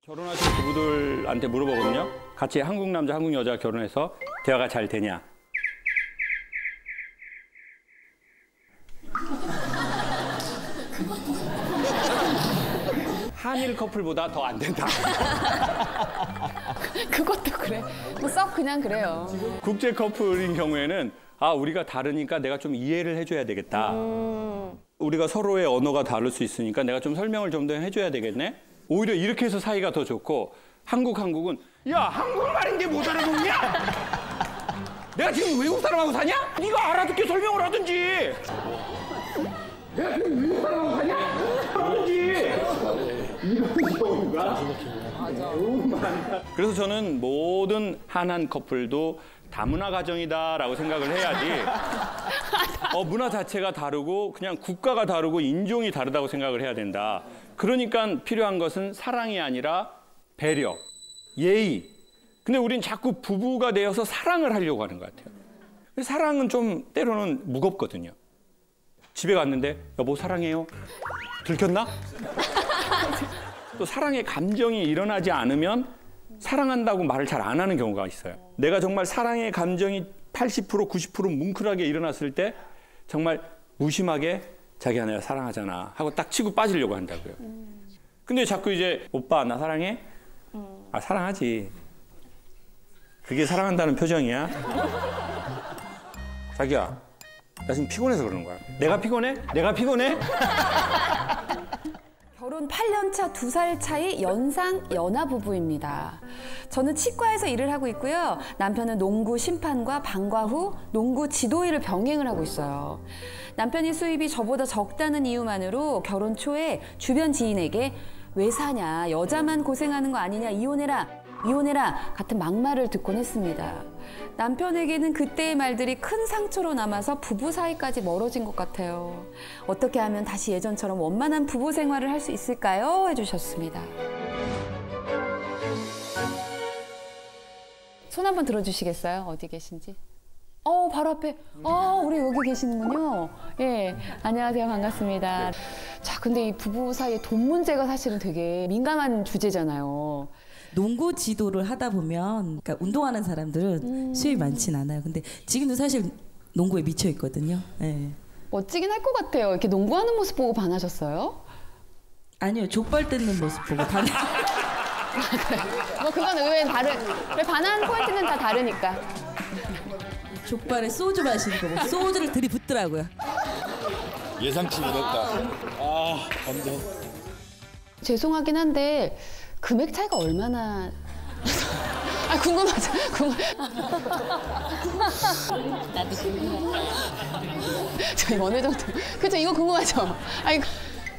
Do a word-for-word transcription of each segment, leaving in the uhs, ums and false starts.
결혼하신 부부들한테 물어보거든요. 같이 한국 남자, 한국 여자 결혼해서 대화가 잘 되냐? 한일 커플보다 더 안 된다. 그것도 그래. 뭐 썩 그냥 그래요. 국제 커플인 경우에는 아 우리가 다르니까 내가 좀 이해를 해줘야 되겠다. 음. 우리가 서로의 언어가 다를 수 있으니까 내가 좀 설명을 좀 더 해줘야 되겠네. 오히려 이렇게 해서 사이가 더 좋고 한국 한국은 야 한국말인데 못 알아듣냐? 내가 지금 외국 사람하고 사냐? 네가 알아듣게 설명을 하든지. 내가 지금 외국 사람하고 사냐? 하든지. 이런 경우가 너무 많아. 그래서 저는 모든 한한 커플도 다문화 가정이다라고 생각을 해야지. 어, 문화 자체가 다르고 그냥 국가가 다르고 인종이 다르다고 생각을 해야 된다. 그러니까 필요한 것은 사랑이 아니라 배려, 예의. 근데 우린 자꾸 부부가 되어서 사랑을 하려고 하는 것 같아요. 사랑은 좀 때로는 무겁거든요. 집에 갔는데 여보 사랑해요. 들켰나? 또 사랑의 감정이 일어나지 않으면 사랑한다고 말을 잘 안 하는 경우가 있어요. 내가 정말 사랑의 감정이 팔십 퍼센트, 구십 퍼센트 뭉클하게 일어났을 때 정말 무심하게 자기야 내가 사랑하잖아 하고 딱 치고 빠지려고 한다고요. 근데 자꾸 이제 오빠 나 사랑해? 아 사랑하지. 그게 사랑한다는 표정이야? 자기야 나 지금 피곤해서 그러는 거야. 내가 피곤해? 내가 피곤해? 결혼 팔 년 차 두 살 차이 연상 연하 부부입니다. 저는 치과에서 일을 하고 있고요. 남편은 농구 심판과 방과 후 농구 지도일을 병행을 하고 있어요. 남편이 수입이 저보다 적다는 이유만으로 결혼 초에 주변 지인에게 왜 사냐, 여자만 고생하는 거 아니냐, 이혼해라, 이혼해라 같은 막말을 듣곤 했습니다. 남편에게는 그때의 말들이 큰 상처로 남아서 부부 사이까지 멀어진 것 같아요. 어떻게 하면 다시 예전처럼 원만한 부부 생활을 할 수 있을까요? 해주셨습니다. 손 한번 들어주시겠어요? 어디 계신지? 어, 바로 앞에. 어, 우리 여기 계시는군요. 예, 안녕하세요. 반갑습니다. 자, 근데 이 부부 사이에 돈 문제가 사실은 되게 민감한 주제잖아요. 농구 지도를 하다 보면 그러니까 운동하는 사람들은 음. 수입이 많진 않아요. 근데 지금도 사실 농구에 미쳐 있거든요. 네. 멋지긴 할 것 같아요. 이렇게 농구하는 모습 보고 반하셨어요? 아니요. 족발 뜯는 모습 보고 반. 뭐 그건 의외엔 다른. 그래, 반하는 포인트는 다 다르니까. 족발에 소주 마시는 거 보고 소주를 들이붓더라고요. 예상치 못했다. 아, 감동. 죄송하긴 한데 금액 차이가 얼마나? 아 궁금하죠. 궁금. 나도 궁금해. 저희 어느 정도? 그죠? 이거 궁금하죠. 아 이거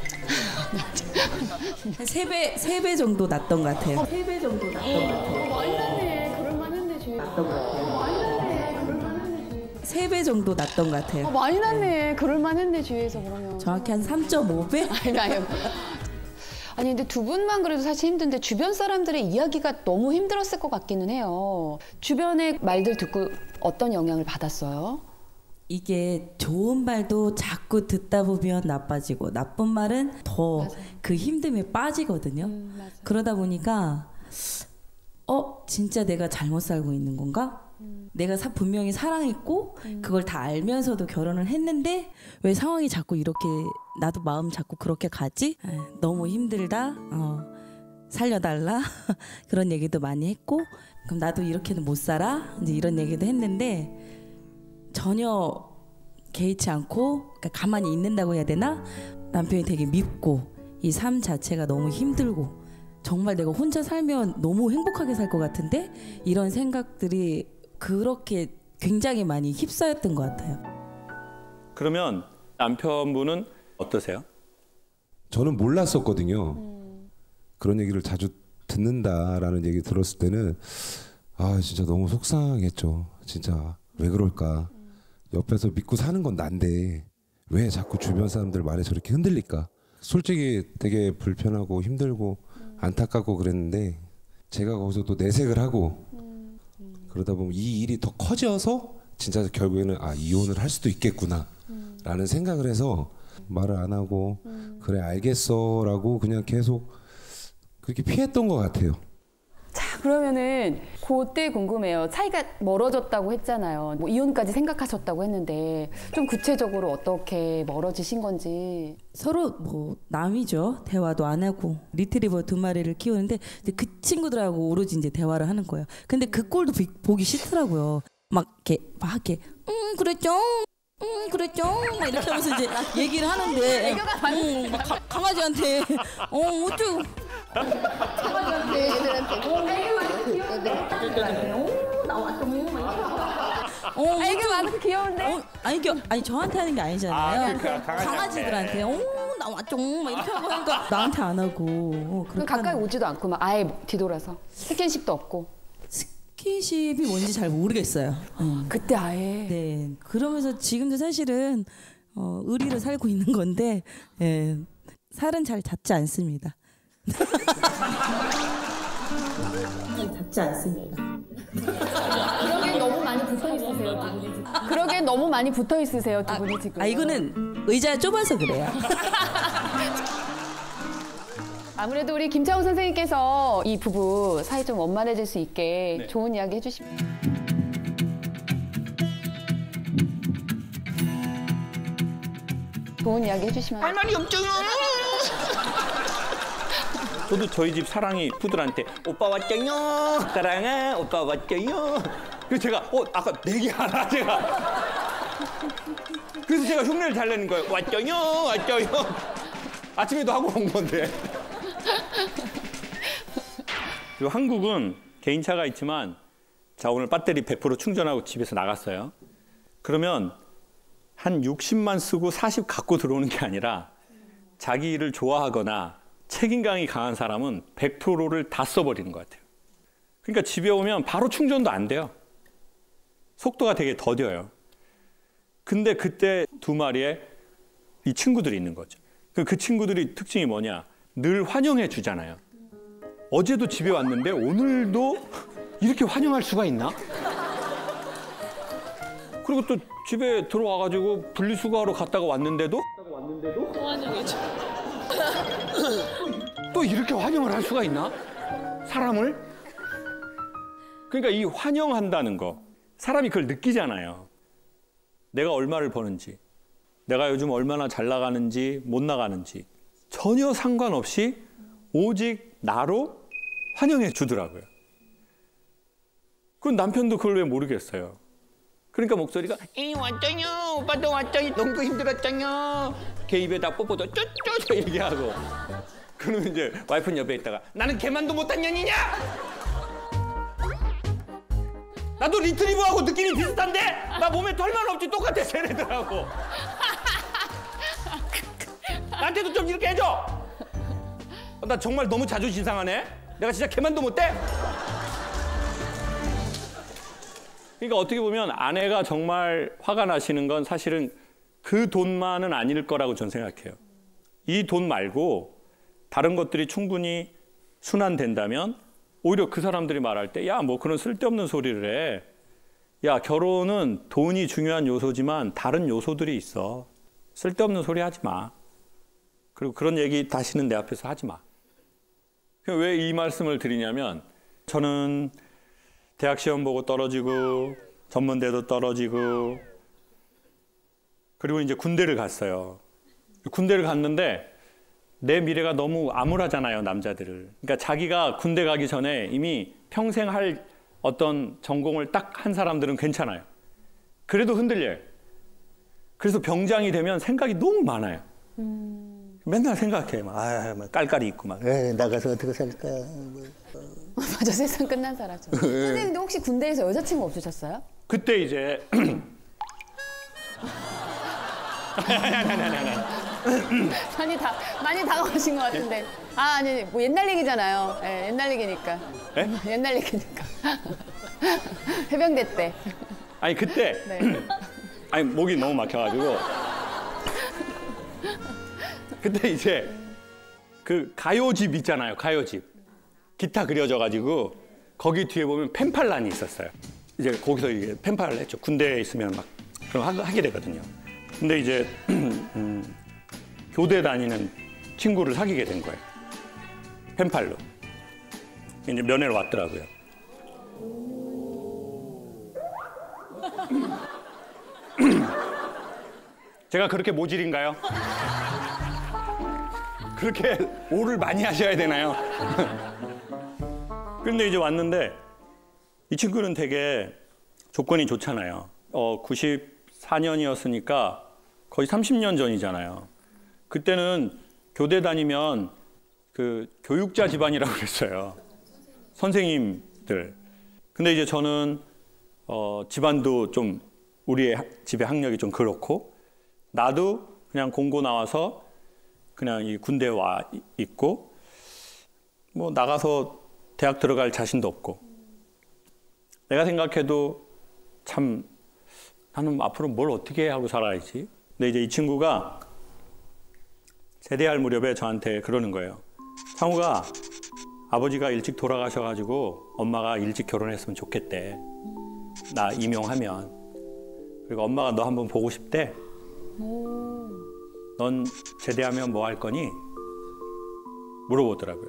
세 배 세 배 정도 났던 것 같아요. 세 배 정도 났던 것 같아요. 많이 났네. 그럴만했네 주위. 났던 것 같아요. 많이 났네. 그럴만했네 주위. 세 배 정도 났던 것 같아요. 어, 많이 났네. 그럴만했네 주위에서 그러면. 정확히 한 삼 점 오 배? 아니 아니. 아니 근데 두 분만 그래도 사실 힘든데 주변 사람들의 이야기가 너무 힘들었을 것 같기는 해요. 주변의 말들 듣고 어떤 영향을 받았어요? 이게 좋은 말도 자꾸 듣다 보면 나빠지고 나쁜 말은 더 그 힘듦에 빠지거든요. 음, 그러다 보니까 어? 진짜 내가 잘못 살고 있는 건가? 음. 내가 사, 분명히 사랑했고 음. 그걸 다 알면서도 결혼을 했는데 왜 상황이 자꾸 이렇게 나도 마음 자꾸 그렇게 가지? 에, 너무 힘들다. 어, 살려달라. 그런 얘기도 많이 했고 그럼 나도 이렇게는 못 살아. 이제 이런 얘기도 했는데 전혀 개의치 않고 그러니까 가만히 있는다고 해야 되나? 남편이 되게 밉고 이 삶 자체가 너무 힘들고 정말 내가 혼자 살면 너무 행복하게 살 것 같은데 이런 생각들이 그렇게 굉장히 많이 휩싸였던 것 같아요. 그러면 남편분은 어떠세요? 저는 몰랐었거든요. 음. 그런 얘기를 자주 듣는다라는 얘기 들었을 때는 아 진짜 너무 속상했죠. 진짜 왜 그럴까. 음. 옆에서 믿고 사는 건 난데 왜 자꾸 주변 사람들 말에 저렇게 흔들릴까. 솔직히 되게 불편하고 힘들고 음. 안타깝고 그랬는데 제가 거기서 또 내색을 하고 음. 음. 그러다 보면 이 일이 더 커져서 진짜 결국에는 아 이혼을 할 수도 있겠구나 음. 라는 생각을 해서 말을 안 하고 음. 그래 알겠어 라고 그냥 계속 그렇게 피했던 것 같아요. 자, 그러면은 그때 궁금해요. 사이가 멀어졌다고 했잖아요. 뭐 이혼까지 생각하셨다고 했는데 좀 구체적으로 어떻게 멀어지신 건지. 서로 뭐 남이죠. 대화도 안 하고 리트리버 두 마리를 키우는데 근데 그 친구들하고 오로지 이제 대화를 하는 거예요. 근데 그 꼴도 비- 보기 싫더라고요. 막 이렇게 막 이렇게 음 그랬죠. 음 그랬죠. 막 이렇게 하면서 이제 얘기를 하는데 애교가 많이 음, 막 가, 강아지한테 어 어쩌 네, 애들한테. 어 애교 많고 귀여운데. 어, 아니, 겨, 아니 저한테 하는 게 아니잖아요. 아, 그 강아지한테. 강아지들한테 어 나왔죠 막 이렇게 하고 하니까 나한테 안 하고 어, 그럼 그렇게 가까이 하는- 오지도 않고 막 아예 뒤돌아서 스킨십도 없고. 스킨십이 뭔지 잘 모르겠어요. 음. 그때 아예. 네 그러면서 지금도 사실은 어, 의리로 살고 있는 건데 예, 살은 잘 잡지 않습니다. 잘 잡지 않습니다. 그러기엔 너무 많이 붙어 있으세요, 두 분이 지금. 그러기엔 너무 많이 붙어 있으세요, 두 분이 지금. 아 이거는 의자가 좁아서 그래요. 아무래도 우리 김창호 선생님께서 이 부부 사이 좀 원만해질 수 있게 네. 좋은 이야기 해주십니다. 좋은 이야기 해주시면. 할 말이 없죠. 저도 저희 집 사랑이 푸들한테 오빠 왔죠요. 사랑아 오빠 왔죠요. 그래서 제가 어 아까 내기 하나 제가. 그래서 제가 흉내를 잘 내는 거예요. 왔죠요 왔죠요. 아침에도 하고 온 건데. 그리고 한국은 개인차가 있지만 자 오늘 배터리 백 퍼센트 충전하고 집에서 나갔어요. 그러면 한 육십만 쓰고 사십 갖고 들어오는 게 아니라 자기 일을 좋아하거나 책임감이 강한 사람은 백 퍼센트를 다 써버리는 것 같아요. 그러니까 집에 오면 바로 충전도 안 돼요. 속도가 되게 더뎌요. 근데 그때 두 마리의 이 친구들이 있는 거죠. 그, 그 친구들이 특징이 뭐냐? 늘 환영해 주잖아요. 어제도 집에 왔는데 오늘도 이렇게 환영할 수가 있나? 그리고 또 집에 들어와가지고 분리수거하러 갔다가 왔는데도 또 이렇게 환영을 할 수가 있나? 사람을? 그러니까 이 환영한다는 거 사람이 그걸 느끼잖아요. 내가 얼마를 버는지 내가 요즘 얼마나 잘 나가는지 못 나가는지 전혀 상관없이 오직 나로 환영해 주더라고요. 그 남편도 그걸 왜 모르겠어요. 그러니까 목소리가 이 왔죠요 오빠도 왔죠요 너무 힘들었죠요 걔 입에다 뽀뽀도 쪼쪼쪼 이렇게 하고 그러면 이제 와이프는 옆에 있다가 나는 걔만도 못한 년이냐? 나도 리트리버하고 느낌이 비슷한데 나 몸에 털만 없지 똑같아 쟤네들하고 나한테도 좀 이렇게 해줘. 어, 나 정말 너무 자존심 상하네. 내가 진짜 걔만도 못돼? 그러니까 어떻게 보면 아내가 정말 화가 나시는 건 사실은 그 돈만은 아닐 거라고 저는 생각해요. 이 돈 말고 다른 것들이 충분히 순환된다면 오히려 그 사람들이 말할 때 야, 뭐 그런 쓸데없는 소리를 해. 야, 결혼은 돈이 중요한 요소지만 다른 요소들이 있어. 쓸데없는 소리 하지 마. 그리고 그런 얘기 다시는 내 앞에서 하지 마. 왜 이 말씀을 드리냐면 저는 대학 시험 보고 떨어지고 전문대도 떨어지고 그리고 이제 군대를 갔어요. 군대를 갔는데 내 미래가 너무 암울하잖아요, 남자들을. 그러니까 자기가 군대 가기 전에 이미 평생 할 어떤 전공을 딱 한 사람들은 괜찮아요. 그래도 흔들려요. 그래서 병장이 되면 생각이 너무 많아요. 음... 맨날 생각해. 막, 아, 막 깔깔이 있고 막 에이, 나가서 어떻게 살까. 뭐. 맞아, 세상 끝난 사람죠. 선생님, 근데 혹시 군대에서 여자친구 없으셨어요? 그때 이제 많이 다 많이 다가오신 것 같은데. 아, 아니, 뭐 옛날 얘기잖아요. 예, 옛날 얘기니까. 에? 옛날 얘기니까. 해병대 때. 아니 그때 네. 아니 목이 너무 막혀가지고 그때 이제 그 가요집 있잖아요, 가요집 기타 그려져가지고 거기 뒤에 보면 펜팔란이 있었어요. 이제 거기서 이게 펜팔을 했죠. 군대에 있으면 막 그런 거 하게 되거든요. 근데 이제 음, 교대 다니는 친구를 사귀게 된 거예요. 펜팔로. 이제 면회를 왔더라고요. 제가 그렇게 모질인가요? 그렇게 오를 많이 하셔야 되나요? 근데 이제 왔는데 이 친구는 되게 조건이 좋잖아요. 어, 구십사 년이었으니까 거의 삼십 년 전이잖아요. 그때는 교대 다니면 그 교육자 집안이라고 그랬어요. 선생님들. 근데 이제 저는 어, 집안도 좀 우리의 집의 학력이 좀 그렇고 나도 그냥 공고 나와서 그냥 이 군대에 와 있고 뭐 나가서 대학 들어갈 자신도 없고 내가 생각해도 참 나는 앞으로 뭘 어떻게 하고 살아야지. 근데 이제 이 친구가 제대할 무렵에 저한테 그러는 거예요. 창우가 아버지가 일찍 돌아가셔가지고 엄마가 일찍 결혼했으면 좋겠대. 나 임용하면. 그리고 엄마가 너 한번 보고 싶대. 넌 제대하면 뭐 할 거니? 물어보더라고요.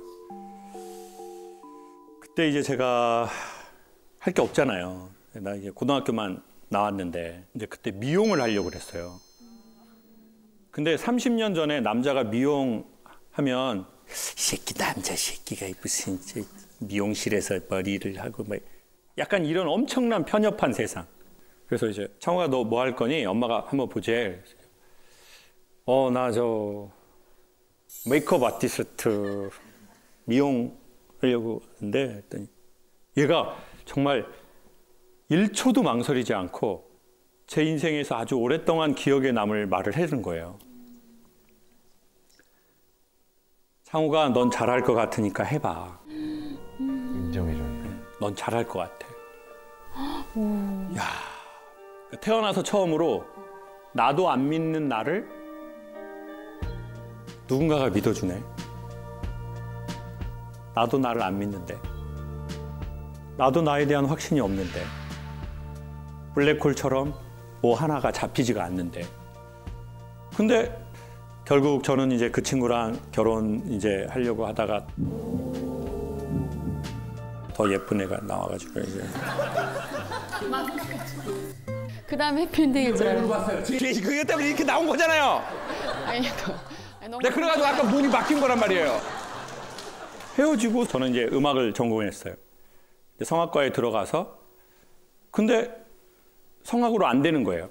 그때 이제 제가 할 게 없잖아요. 나 이제 고등학교만 나왔는데 이제 그때 미용을 하려고 그랬어요. 근데 삼십 년 전에 남자가 미용하면 새끼 남자 새끼가 무슨 미용실에서 머리를 하고 막 약간 이런 엄청난 편협한 세상. 그래서 이제 창호가 너 뭐 할 거니? 엄마가 한번 보재. 어, 나 저 메이크업 아티스트 미용 하려고 하는데 했더니 얘가 정말 일 초도 망설이지 않고 제 인생에서 아주 오랫동안 기억에 남을 말을 해준 거예요. 창호가 넌 잘할 것 같으니까 해봐. 인정해줘요. 넌 잘할 것 같아. 야, 태어나서 처음으로 나도 안 믿는 나를 누군가가 믿어주네. 나도 나를 안 믿는데. 나도 나에 대한 확신이 없는데. 블랙홀처럼 뭐 하나가 잡히지가 않는데. 근데 결국 저는 이제 그 친구랑 결혼 이제 하려고 하다가 더 예쁜 애가 나와가지고 이제. 그 다음에 해피엔딩일 줄 알았어요. 그것 때문에 이렇게 나온 거잖아요. 아니, 아니, 너무 내가 그래가지고 아까 문이 막힌 거란 말이에요. 헤어지고 저는 이제 음악을 전공했어요. 이제 성악과에 들어가서 근데 성악으로 안 되는 거예요.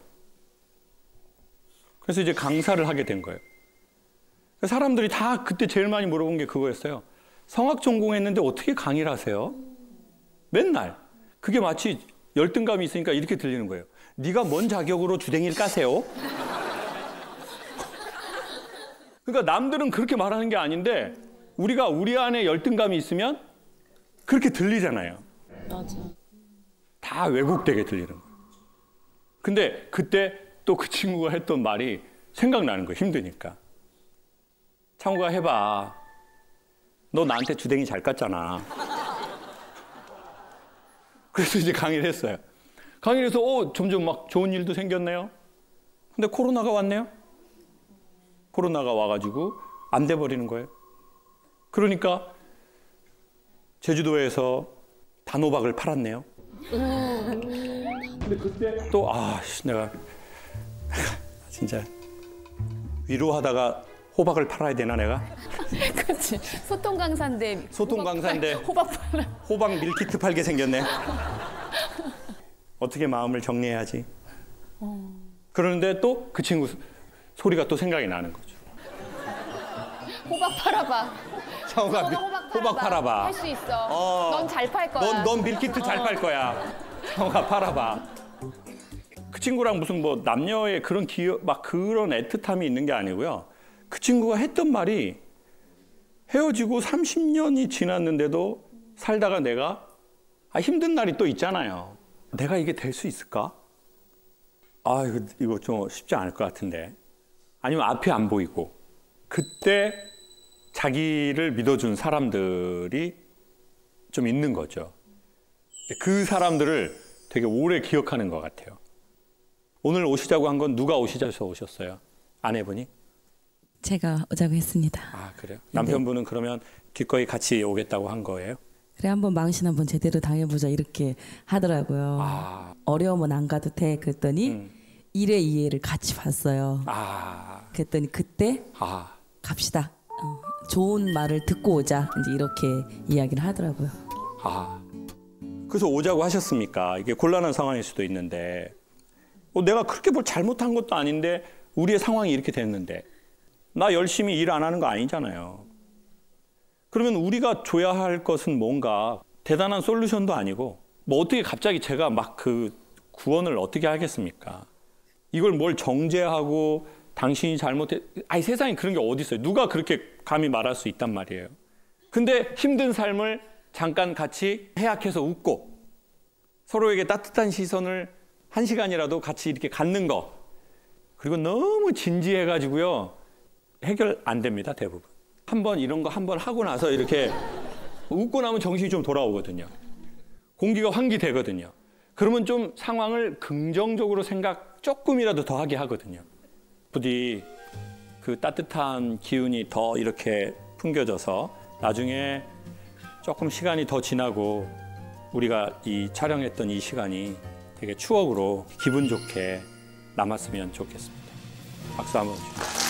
그래서 이제 강사를 하게 된 거예요. 사람들이 다 그때 제일 많이 물어본 게 그거였어요. 성악 전공했는데 어떻게 강의를 하세요? 맨날. 그게 마치 열등감이 있으니까 이렇게 들리는 거예요. 네가 뭔 자격으로 주댕이를 까세요? 그러니까 남들은 그렇게 말하는 게 아닌데 우리가 우리 안에 열등감이 있으면 그렇게 들리잖아요. 맞아. 다 왜곡되게 들리는 거예요. 근데 그때 또 그 친구가 했던 말이 생각나는 거예요. 힘드니까. 창우가 해봐. 너 나한테 주댕이 잘 깠잖아. 그래서 이제 강의를 했어요. 강의를 해서 어, 점점 막 좋은 일도 생겼네요. 근데 코로나가 왔네요. 코로나가 와가지고 안 돼버리는 거예요. 그러니까 제주도에서 단호박을 팔았네요. 근데 그때 또 아, 내가 진짜 위로하다가 호박을 팔아야 되나 내가? 그렇지. 소통 강사인데. 소통 호박 강사인데 팔- 호박 팔아. 호박 밀키트 팔게 생겼네. 어떻게 마음을 정리해야지. 그러는데 또 그 친구 소리가 또 생각이 나는 거죠. 호박 팔아봐. 창호가 밀- 호박 호박 팔아봐. 할 수 있어. 어. 넌 잘 팔 거야. 넌, 넌 밀키트 잘 팔 거야. 창호가 팔아봐. 그 친구랑 무슨 뭐 남녀의 그런 기억, 막 그런 애틋함이 있는 게 아니고요. 그 친구가 했던 말이 헤어지고 삼십 년이 지났는데도 살다가 내가 아, 힘든 날이 또 있잖아요. 내가 이게 될 수 있을까? 아, 이거, 이거 좀 쉽지 않을 것 같은데. 아니면 앞이 안 보이고. 그때 자기를 믿어준 사람들이 좀 있는 거죠. 그 사람들을 되게 오래 기억하는 것 같아요. 오늘 오시자고 한 건 누가 오시자서 오셨어요? 아내분이? 제가 오자고 했습니다. 아, 그래요? 남편분은 그러면 기꺼이 같이 오겠다고 한 거예요? 그래 한번 망신 한번 제대로 당해보자 이렇게 하더라고요. 아, 어려우면 안 가도 돼 그랬더니 음. 일회 이회를 같이 봤어요. 아, 그랬더니 그때 아. 갑시다. 어, 좋은 말을 듣고 오자 이제 이렇게 이야기를 하더라고요. 아, 그래서 오자고 하셨습니까? 이게 곤란한 상황일 수도 있는데 어, 내가 그렇게 뭘 잘못한 것도 아닌데 우리의 상황이 이렇게 됐는데 나 열심히 일 안 하는 거 아니잖아요. 그러면 우리가 줘야 할 것은 뭔가 대단한 솔루션도 아니고 뭐 어떻게 갑자기 제가 막 그 구원을 어떻게 하겠습니까? 이걸 뭘 정죄하고 당신이 잘못해 아니 세상에 그런 게 어디 있어요? 누가 그렇게 감히 말할 수 있단 말이에요. 근데 힘든 삶을 잠깐 같이 해약해서 웃고 서로에게 따뜻한 시선을 한 시간이라도 같이 이렇게 갖는 거 그리고 너무 진지해가지고요 해결 안 됩니다 대부분. 한번 이런 거 한번 하고 나서 이렇게 웃고 나면 정신이 좀 돌아오거든요. 공기가 환기되거든요. 그러면 좀 상황을 긍정적으로 생각 조금이라도 더 하게 하거든요. 부디 그 따뜻한 기운이 더 이렇게 풍겨져서 나중에 조금 시간이 더 지나고 우리가 이 촬영했던 이 시간이 되게 추억으로 기분 좋게 남았으면 좋겠습니다. 박수 한번 주세요.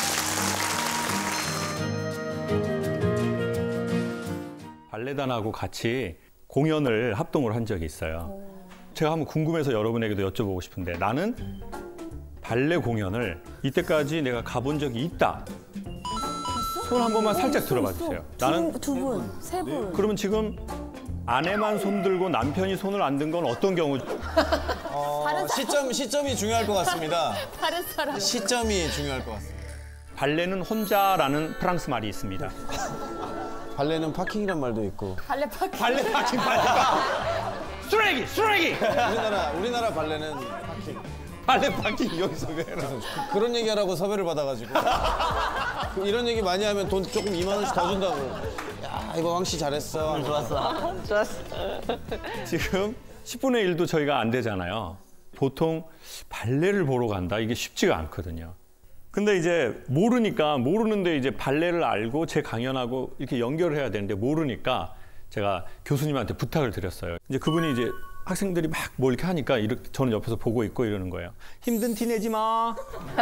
발레단하고 같이 공연을 합동을 한 적이 있어요. 제가 한번 궁금해서 여러분에게도 여쭤보고 싶은데 나는 발레 공연을 이때까지 내가 가본 적이 있다. 손 한 번만 살짝 들어봐 주세요. 나는 두 분, 세 분. 그러면 지금 아내만 손 들고 남편이 손을 안 든 건 어떤 경우? 어, 시점, 시점이 중요할 것 같습니다. 다른 사람. 시점이 중요할 것 같습니다. 발레는 혼자라는 프랑스 말이 있습니다. 발레는 파킹이란 말도 있고. 발레 파킹. 발레 파킹 발레가 쓰레기 쓰레기. 우리나라 우리나라 발레는 파킹. 발레 파킹 여기서 왜 해라. 그런 얘기하라고 섭외를 받아가지고 그 이런 얘기 많이 하면 돈 조금 이만 원씩 더 준다고. 야 이거 왕씨 잘했어. 좋았어. 좋았어. 지금 십분의 일도 저희가 안 되잖아요. 보통 발레를 보러 간다 이게 쉽지가 않거든요. 근데 이제 모르니까 모르는데 이제 발레를 알고 제 강연하고 이렇게 연결을 해야 되는데 모르니까 제가 교수님한테 부탁을 드렸어요. 이제 그분이 이제 학생들이 막 뭐 이렇게 하니까 이렇게 저는 옆에서 보고 있고 이러는 거예요. 힘든 티 내지 마.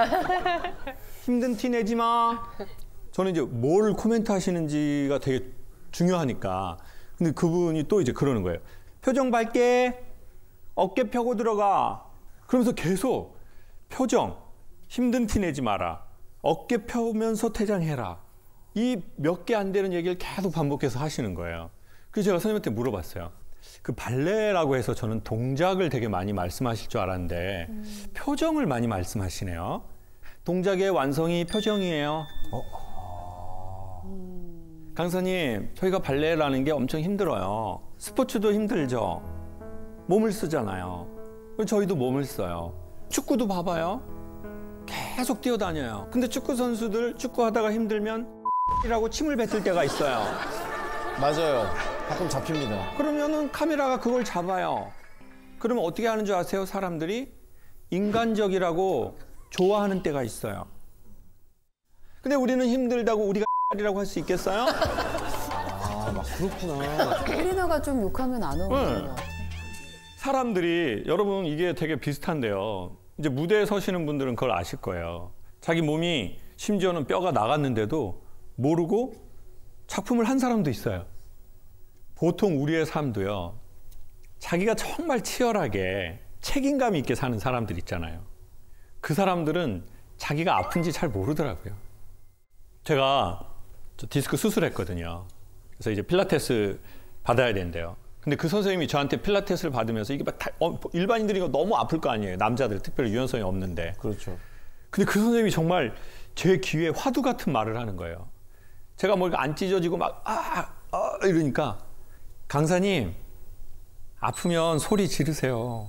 힘든 티 내지 마. 저는 이제 뭘 코멘트 하시는지가 되게 중요하니까. 근데 그분이 또 이제 그러는 거예요. 표정 밝게 어깨 펴고 들어가. 그러면서 계속 표정 힘든 티 내지 마라. 어깨 펴면서 퇴장해라. 이 몇 개 안 되는 얘기를 계속 반복해서 하시는 거예요. 그래서 제가 선생님한테 물어봤어요. 그 발레라고 해서 저는 동작을 되게 많이 말씀하실 줄 알았는데 음. 표정을 많이 말씀하시네요. 동작의 완성이 표정이에요. 어? 음. 강사님, 저희가 발레라는 게 엄청 힘들어요. 스포츠도 힘들죠. 몸을 쓰잖아요. 저희도 몸을 써요. 축구도 봐봐요. 계속 뛰어다녀요. 근데 축구 선수들 축구하다가 힘들면 이라고 침을 뱉을 때가 있어요. 맞아요. 가끔 잡힙니다. 그러면은 카메라가 그걸 잡아요. 그러면 어떻게 하는 줄 아세요? 사람들이 인간적이라고 좋아하는 때가 있어요. 근데 우리는 힘들다고 우리가 이라고 할 수 있겠어요? 아, 막 그렇구나. 우리나가 좀 욕하면 안 어울려요. 네. 사람들이 여러분 이게 되게 비슷한데요. 이제 무대에 서시는 분들은 그걸 아실 거예요. 자기 몸이 심지어는 뼈가 나갔는데도 모르고 작품을 한 사람도 있어요. 보통 우리의 삶도요. 자기가 정말 치열하게 책임감 있게 사는 사람들 있잖아요. 그 사람들은 자기가 아픈지 잘 모르더라고요. 제가 저 디스크 수술했거든요. 그래서 이제 필라테스 받아야 된대요. 근데 그 선생님이 저한테 필라테스를 받으면서 이게 막 다, 어, 일반인들이 너무 아플 거 아니에요. 남자들 특별히 유연성이 없는데. 그렇죠. 근데 그 선생님이 정말 제 귀에 화두 같은 말을 하는 거예요. 제가 뭐 안 찢어지고 막 아, 아 이러니까 강사님 아프면 소리 지르세요.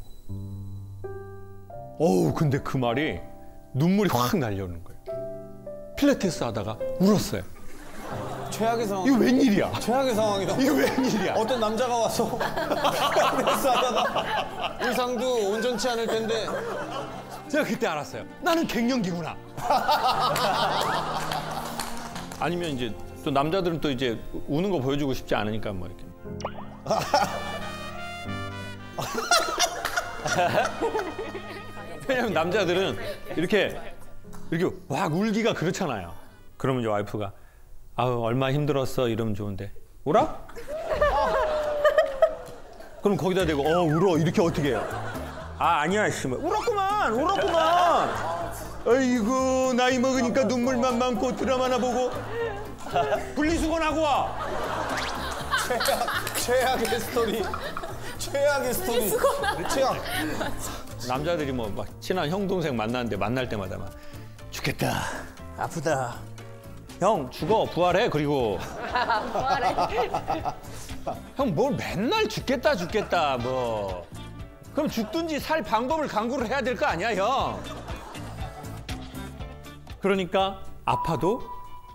어우 근데 그 말이 눈물이 확 날려오는 거예요. 필라테스 하다가 울었어요. 최악의 상황. 이거 웬일이야? 최악의 상황이다. 이거 웬일이야? 어떤 남자가 와서 필라테스 하다가 의상도 온전치 않을 텐데 제가 그때 알았어요. 나는 갱년기구나. 아니면 이제 또 남자들은 또 이제 우는 거 보여주고 싶지 않으니까 뭐 이렇게. 왜냐면 남자들은 이렇게 이렇게 막 울기가 그렇잖아요. 그러면 이제 와이프가 아우 얼마 힘들었어 이러면 좋은데 울어? 그럼 거기다 대고 어 울어 이렇게 어떻게 해요? 아 아니야 씨 울었구만 울었구만. 아이고 나이 먹으니까 눈물만 많고 드라마나 보고 분리수거하고 와. 최악, 최악의 스토리. 최악의 스토리. 최악. 남자들이 뭐 막 친한 형 동생 만나는데 만날 때마다 막 죽겠다 아프다 형 죽어 부활해 그리고 형 뭘 맨날 죽겠다 죽겠다 뭐 그럼 죽든지 살 방법을 강구를 해야 될 거 아니야 형. 그러니까 아파도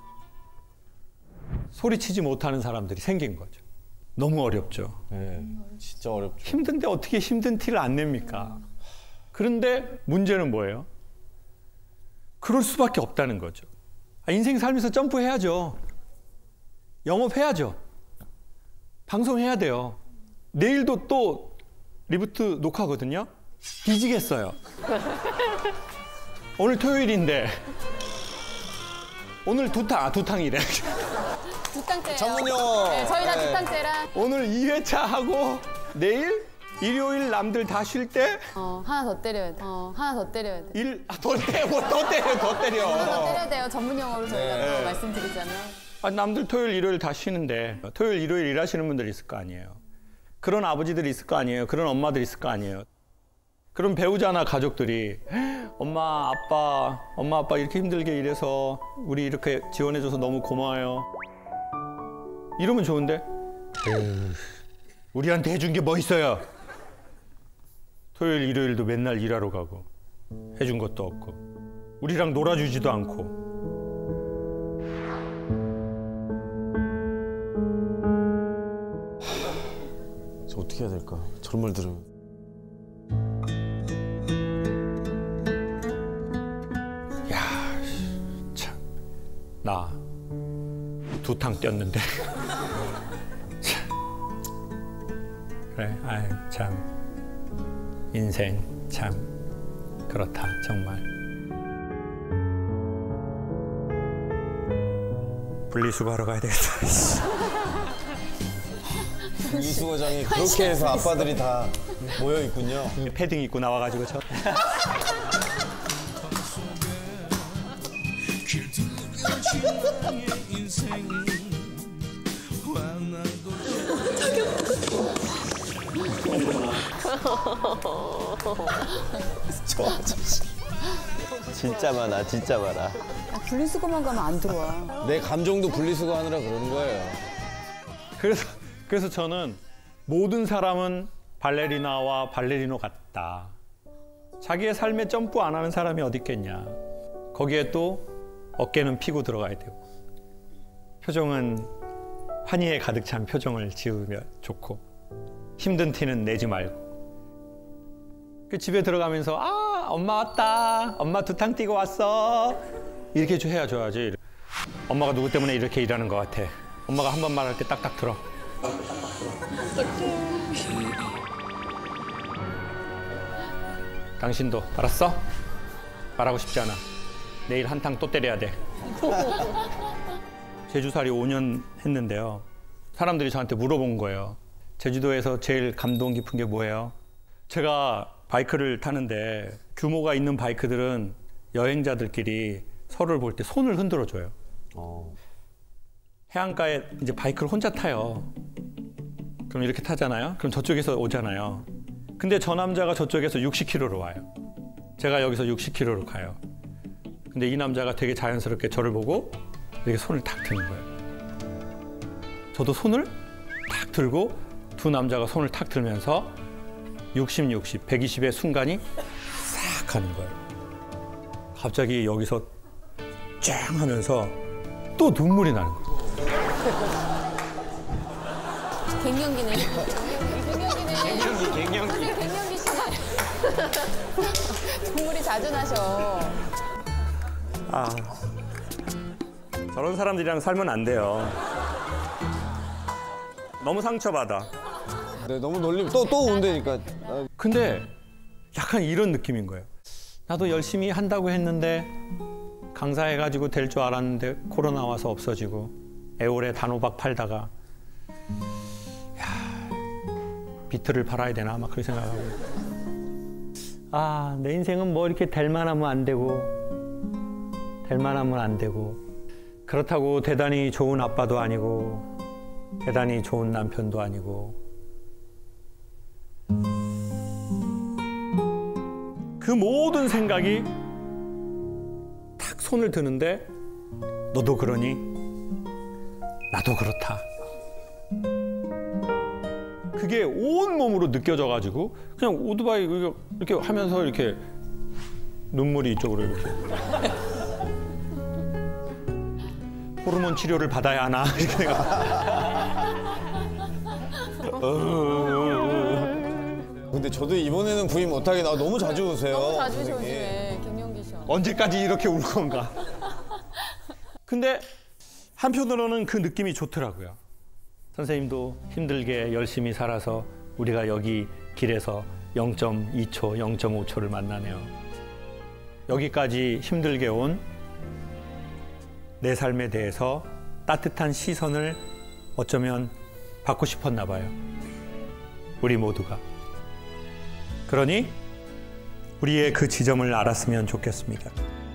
소리치지 못하는 사람들이 생긴 거죠. 너무 어렵죠. 네, 진짜 어렵죠. 힘든데 어떻게 힘든 티를 안 냅니까? 그런데 문제는 뭐예요? 그럴 수밖에 없다는 거죠. 아, 인생 살면서 점프해야죠. 영업해야죠. 방송해야 돼요. 내일도 또 리부트 녹화거든요. 뒤지겠어요. 오늘 토요일인데 오늘 두탕, 아 두탕이래. 두탕째예요. 전문 용어. 네, 저희 다 네. 두탕째라. 오늘 이 회차 하고 내일 일요일 남들 다 쉴 때 어, 하나 더 때려야 돼. 어, 하나 더 때려야 돼. 일, 아, 더 때려, 더 때려, 더 하나 더 때려. 때려야 돼요. 전문 용어로 저희가 네. 또 말씀드리자면. 아, 남들 토요일, 일요일 다 쉬는데 토요일, 일요일 일하시는 분들이 있을 거 아니에요. 그런 아버지들이 있을 거 아니에요. 그런 엄마들이 있을 거 아니에요. 그런 배우자나 가족들이 엄마, 아빠, 엄마, 아빠 이렇게 힘들게 일해서 우리 이렇게 지원해줘서 너무 고마워요. 이러면 좋은데 에휴, 우리한테 해준 게 뭐 있어요? 토요일, 일요일도 맨날 일하러 가고 해준 것도 없고 우리랑 놀아주지도 않고. 저 어떻게 해야 될까? 저런 말 들으면. 야, 참, 나 두탕 뛰었는데. 참. 그래, 아이 참. 인생 참 그렇다 정말. 분리수거하러 가야 되겠다. 분리수거장이 그렇게 해서 아빠들이 다 모여 있군요. 패딩 입고 나와가지고 저. 저 아저씨. 진짜 많아, 진짜 많아. 아, 분리수거만 가면 안 들어와. 내 감정도 분리수거하느라 그러는 거예요. 그래서 그래서 저는 모든 사람은 발레리나와 발레리노 같다. 자기의 삶에 점프 안 하는 사람이 어디 있겠냐. 거기에 또 어깨는 피고 들어가야 되고 표정은 환희에 가득 찬 표정을 지으면 좋고 힘든 티는 내지 말고. 그 집에 들어가면서 아 엄마 왔다, 엄마 두탕 뛰고 왔어 이렇게 해줘야지. 엄마가 누구 때문에 이렇게 일하는 것 같아. 엄마가 한 번 말할 때 딱딱 들어. 당신도 알았어? 말하고 싶지 않아. 내일 한탕 또 때려야 돼. 제주살이 오 년 했는데요. 사람들이 저한테 물어본 거예요. 제주도에서 제일 감동 깊은 게 뭐예요? 제가 바이크를 타는데 규모가 있는 바이크들은 여행자들끼리 서로를 볼 때 손을 흔들어 줘요. 어. 해안가에 이제 바이크를 혼자 타요. 그럼 이렇게 타잖아요. 그럼 저쪽에서 오잖아요. 근데 저 남자가 저쪽에서 육십 킬로미터로 와요. 제가 여기서 육십 킬로미터로 가요. 근데 이 남자가 되게 자연스럽게 저를 보고 이렇게 손을 탁 드는 거예요. 저도 손을 탁 들고 두 남자가 손을 탁 들면서 육십, 육십, 백이십의 순간이 싹 가는 거예요. 갑자기 여기서 쫙 하면서 또 눈물이 나는 거예요. 갱년기네. 갱년기네. 갱년기, 갱년기. 갱년기시네. 눈물이 자주 나셔. 아, 저런 사람들이랑 살면 안 돼요. 너무 상처받아. 네, 너무 놀리면 또 또 운다니까. 근데 약간 이런 느낌인 거예요. 나도 열심히 한다고 했는데 강사해가지고 될 줄 알았는데 코로나 와서 없어지고 애월에 단호박 팔다가 야, 비트를 팔아야 되나 막 그런 생각하고 아, 내 인생은 뭐 이렇게 될 만하면 안 되고 될 만하면 안 되고 그렇다고 대단히 좋은 아빠도 아니고 대단히 좋은 남편도 아니고 그 모든 생각이 탁 손을 드는데 너도 그러니? 나도 그렇다. 그게 온몸으로 느껴져가지고 그냥 오토바이 이렇게 하면서 이렇게 눈물이 이쪽으로 이렇게 호르몬 치료를 받아야 하나 이렇게 생각. 근데 저도 이번에는 부인 못하게 나 너무 자주 우세요. 너무 자주 선생님. 오시네, 갱년기 씨. 언제까지 이렇게 울 건가? 근데 한편으로는 그 느낌이 좋더라고요. 선생님도 힘들게 열심히 살아서 우리가 여기 길에서 영 점 이 초, 영 점 오 초를 만나네요. 여기까지 힘들게 온 내 삶에 대해서 따뜻한 시선을 어쩌면 받고 싶었나 봐요. 우리 모두가. 그러니 우리의 그 지점을 알았으면 좋겠습니다.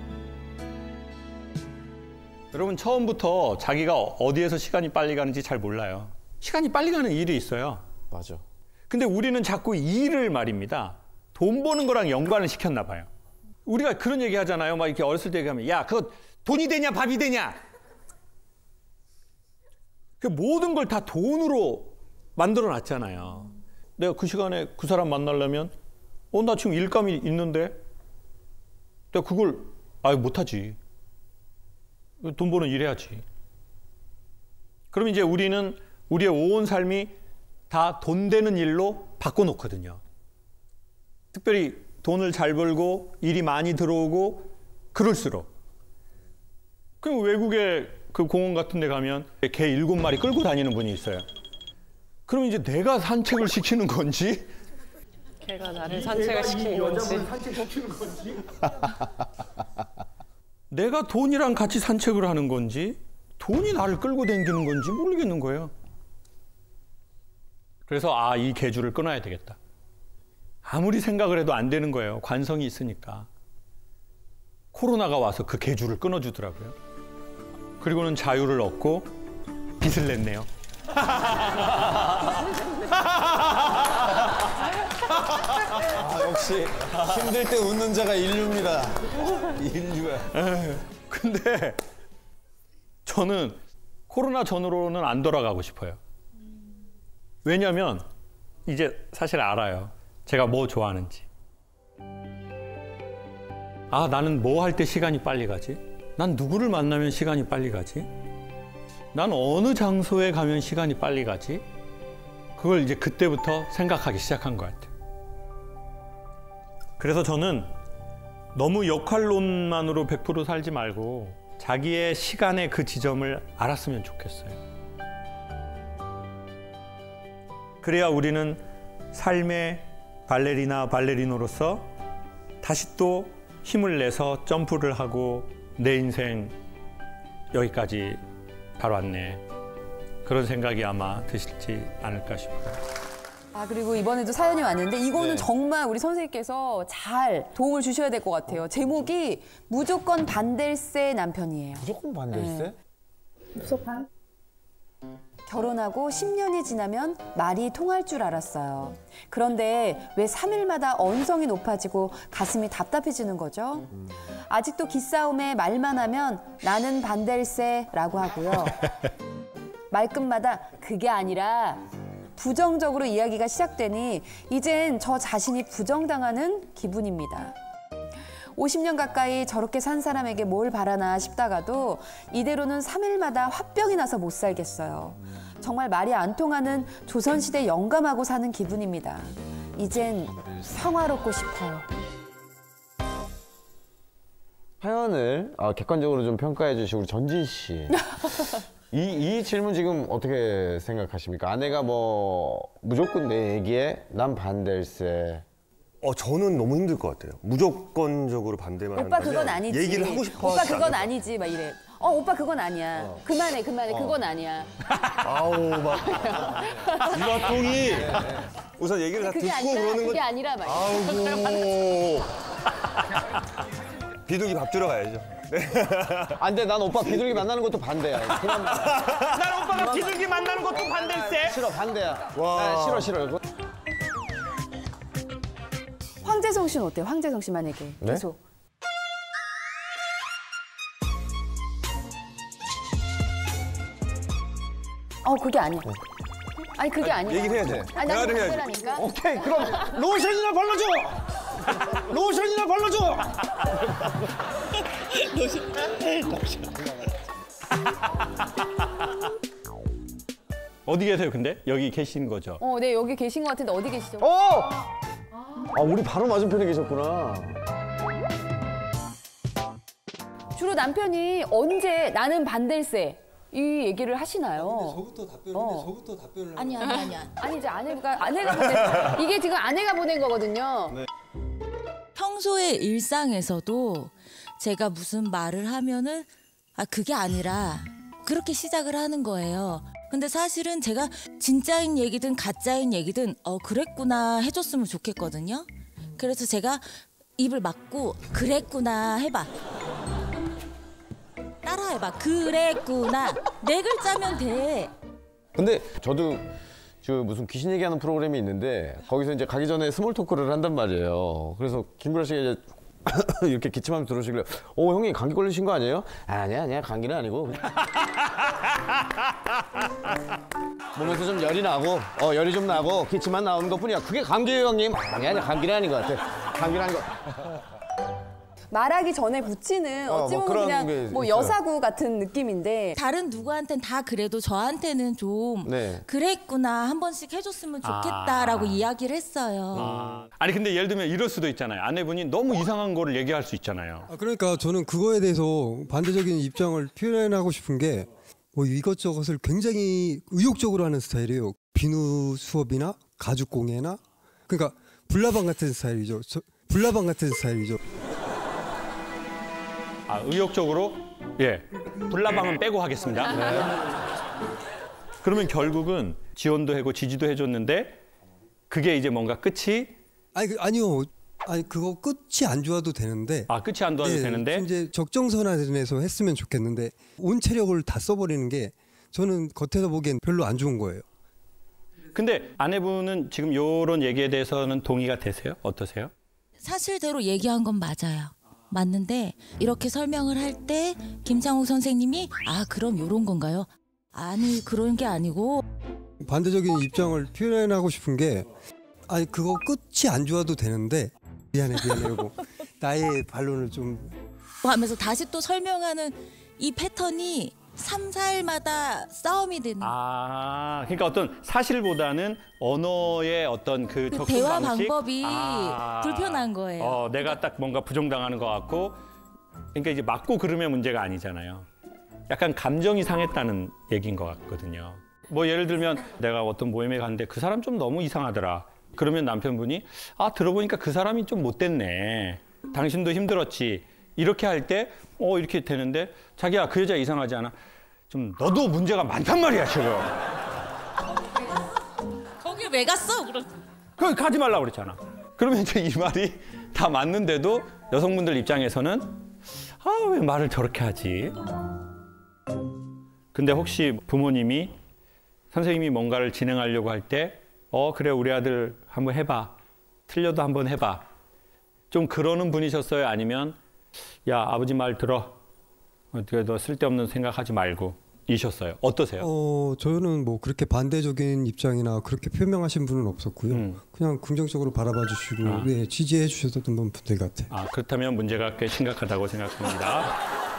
여러분 처음부터 자기가 어디에서 시간이 빨리 가는지 잘 몰라요. 시간이 빨리 가는 일이 있어요. 맞아. 근데 우리는 자꾸 이 일을 말입니다. 돈 버는 거랑 연관을 시켰나 봐요. 우리가 그런 얘기 하잖아요. 막 이렇게 어렸을 때 얘기하면 야, 그거 돈이 되냐 밥이 되냐. 그 모든 걸 다 돈으로 만들어 놨잖아요. 내가 그 시간에 그 사람 만나려면 어, 나 지금 일감이 있는데 내가 그걸 아유 못하지. 돈 버는 일 해야지. 그럼 이제 우리는 우리의 온 삶이 다 돈 되는 일로 바꿔놓거든요. 특별히 돈을 잘 벌고 일이 많이 들어오고 그럴수록. 그럼 외국에 그 공원 같은 데 가면 개 일곱 마리 끌고 다니는 분이 있어요. 그럼 이제 내가 산책을 시키는 건지 걔가 나를 산책을 시키는 건지. 내가 돈이랑 같이 산책을 하는 건지 돈이 나를 끌고 다니는 건지 모르겠는 거예요. 그래서 아, 이 계주를 끊어야 되겠다. 아무리 생각을 해도 안 되는 거예요. 관성이 있으니까. 코로나가 와서 그 계주를 끊어주더라고요. 그리고는 자유를 얻고 빚을 냈네요. 아, 역시 힘들 때 웃는 자가 인류입니다. 인류야. 에휴, 근데 저는 코로나 전으로는 안 돌아가고 싶어요. 왜냐면 이제 사실 알아요. 제가 뭐 좋아하는지. 아, 나는 뭐 할 때 시간이 빨리 가지? 난 누구를 만나면 시간이 빨리 가지? 난 어느 장소에 가면 시간이 빨리 가지? 그걸 이제 그때부터 생각하기 시작한 것 같아요. 그래서 저는 너무 역할론만으로 백 퍼센트 살지 말고 자기의 시간의 그 지점을 알았으면 좋겠어요. 그래야 우리는 삶의 발레리나, 발레리노로서 다시 또 힘을 내서 점프를 하고 내 인생 여기까지 바로 왔네. 그런 생각이 아마 드실지 않을까 싶어요. 아, 그리고 이번에도 사연이 왔는데 이거는 네. 정말 우리 선생님께서 잘 도움을 주셔야 될 것 같아요. 제목이 무조건 반댈세 남편이에요. 무조건 반대일세? 결혼하고 십 년이 지나면 말이 통할 줄 알았어요. 그런데 왜 삼 일마다 언성이 높아지고 가슴이 답답해지는 거죠? 아직도 기싸움에 말만 하면 나는 반댈세라고 하고요. 말끝마다 그게 아니라 부정적으로 이야기가 시작되니 이젠 저 자신이 부정당하는 기분입니다. 오십 년 가까이 저렇게 산 사람에게 뭘 바라나 싶다가도 이대로는 삼 일마다 화병이 나서 못 살겠어요. 정말 말이 안 통하는 조선시대 영감하고 사는 기분입니다. 이젠 평화롭고 싶어요. 사연을 아, 객관적으로 좀 평가해 주시고 우리 전진 씨. 이, 이 질문 지금 어떻게 생각하십니까? 아내가 뭐 무조건 내 얘기에 난 반댈세. 어 저는 너무 힘들 것 같아요. 무조건적으로 반대만 오빠 한다면 그건 아니지. 얘기를 하고 싶어. 오빠 하지 그건 않을까? 아니지 막 이래. 어 오빠 그건 아니야. 그만해 그만해 그건 아니야. 아우 막 이마통이 우선 얘기를 다 그게 듣고 아니라 그러는 그게 건 아니라 막. 아이고 비둘기 밥 주러 가야죠. 안 돼, 난 오빠 비둘기 만나는 것도 반대야. 그만 난 오빠가 비둘기 만나는 것도 반댈세. 싫어, 반대야. 와. 아, 싫어, 싫어. 황재성 씨는 어때요? 황재성 씨 만약에 네? 계속. 어 그게 아니야. 아니 그게 아니야. 얘기를 해야 돼. 아니 난 대화를 해야지. 반대라니까. 오케이, 그럼 로션이나 발라줘! 로션이나 발라줘! 어디 계세요, 근데? 여기 계신 거죠? 어, 네 여기 계신 것 같은데 어디 계시죠? 어! 아, 우리 바로 맞은편에 계셨구나. 주로 남편이 언제 나는 반댈세 이 얘기를 하시나요? 저부터 답변을 어. 해. 저부터 답변을 아니 아니 아니야. 아니 이제 아내가 아내가 보낸 이게 지금 아내가 보낸 거거든요. 평소의 일상에서도 제가 무슨 말을 하면은 아 그게 아니라 그렇게 시작을 하는 거예요. 근데 사실은 제가 진짜인 얘기든 가짜인 얘기든 어 그랬구나 해줬으면 좋겠거든요. 그래서 제가 입을 막고 그랬구나 해봐. 따라해봐. 그랬구나. 네 글자면 돼. 근데 저도 저 무슨 귀신 얘기하는 프로그램이 있는데 거기서 이제 가기 전에 스몰 토크를 한단 말이에요. 그래서 김구라 씨가 이제 이렇게 기침하면서 들어오시길래 어 형님 감기 걸리신 거 아니에요? 아니야 아니야 감기는 아니고 몸에서 좀 열이 나고 어 열이 좀 나고 기침만 나오는 것뿐이야. 그게 감기예요 형님. 아니야 아니야 감기는 아닌 것 같아. 감기는 아닌 것 같아. 말하기 전에 붙이는 어, 어찌 뭐 보면 그런 게 그냥 뭐 있어요. 여사구 같은 느낌인데 다른 누구한텐 다 그래도 저한테는 좀 네. 그랬구나 한 번씩 해줬으면 좋겠다라고 아. 이야기를 했어요. 아. 아니 근데 예를 들면 이럴 수도 있잖아요. 아내분이 너무 이상한 거를 얘기할 수 있잖아요. 아, 그러니까 저는 그거에 대해서 반대적인 입장을 표현하고 싶은 게 뭐 이것저것을 굉장히 의욕적으로 하는 스타일이에요. 비누 수업이나 가죽 공예나 그러니까 불나방 같은 스타일이죠. 저, 불나방 같은 스타일이죠. 아, 의욕적으로 예 불나방은 빼고 하겠습니다. 그러면 결국은 지원도 하고 지지도 해줬는데 그게 이제 뭔가 끝이 아니 그, 아니요. 아니 그거 끝이 안 좋아도 되는데. 아 끝이 안 좋아도 네, 되는데 이제 적정선에서 했으면 좋겠는데 온 체력을 다 써버리는 게 저는 겉에서 보기엔 별로 안 좋은 거예요. 근데 아내분은 지금 요런 얘기에 대해서는 동의가 되세요? 어떠세요? 사실대로 얘기한 건 맞아요. 맞는데 이렇게 설명을 할 때 김창욱 선생님이 아 그럼 요런 건가요? 아니 그런 게 아니고 반대적인 입장을 표현하고 싶은 게 아니 그거 끝이 안 좋아도 되는데 미안해 미안해 이러고 나의 반론을 좀 하면서 다시 또 설명하는 이 패턴이 삼, 사일마다 싸움이 되는 아 그러니까 어떤 사실보다는 언어의 어떤 그 그 접근 대화 방식? 방법이 아. 불편한 거예요. 어, 내가 딱 뭔가 부정당하는 것 같고 그러니까 이제 맞고 그러면 문제가 아니잖아요. 약간 감정이 상했다는 얘기인 것 같거든요. 뭐 예를 들면 내가 어떤 모임에 갔는데 그 사람 좀 너무 이상하더라. 그러면 남편분이 아 들어보니까 그 사람이 좀 못됐네. 당신도 힘들었지. 이렇게 할 때 어 이렇게 되는데 자기야 그 여자 이상하지 않아? 좀 너도 문제가 많단 말이야 지금. 거길 왜 갔어? 그럼 거기 가지 말라고 그랬잖아. 그러면 이제 이 말이 다 맞는데도 여성분들 입장에서는 아 왜 말을 저렇게 하지? 근데 혹시 부모님이 선생님이 뭔가를 진행하려고 할 때 어 그래 우리 아들 한번 해봐. 틀려도 한번 해봐. 좀 그러는 분이셨어요? 아니면 야 아버지 말 들어. 어떻게 너 쓸데없는 생각하지 말고 이셨어요? 어떠세요? 어 저는 뭐 그렇게 반대적인 입장이나 그렇게 표명하신 분은 없었고요. 음. 그냥 긍정적으로 바라봐 주시고 아. 예, 지지해 주셨던 분들 같아요. 아, 그렇다면 문제가 꽤 심각하다고 생각합니다.